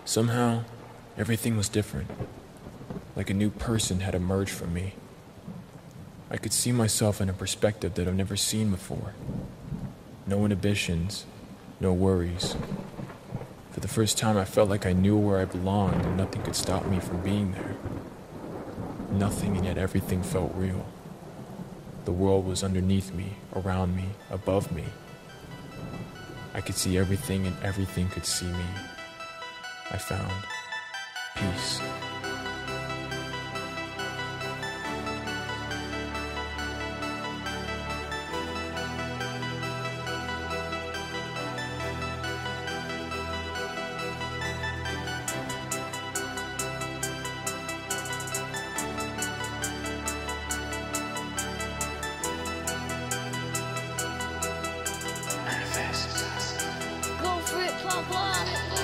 Somehow, everything was different, like a new person had emerged from me. I could see myself in a perspective that I've never seen before. No inhibitions, no worries. For the first time, I felt like I knew where I belonged and nothing could stop me from being there. Nothing, and yet everything felt real. The world was underneath me, around me, above me. I could see everything and everything could see me. I found peace. Go for it, Papa.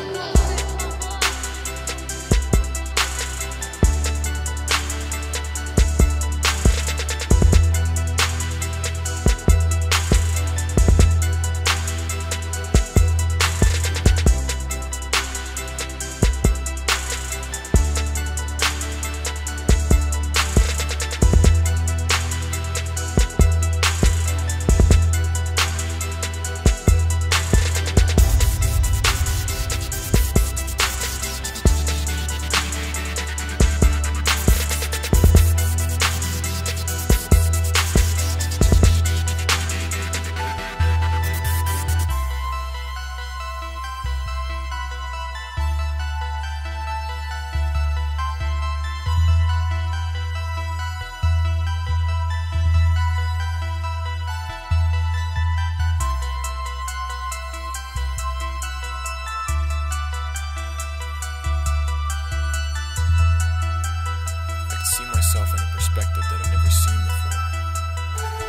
See myself in a perspective that I've never seen before.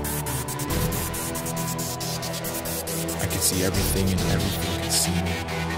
I could see everything and everything could see me.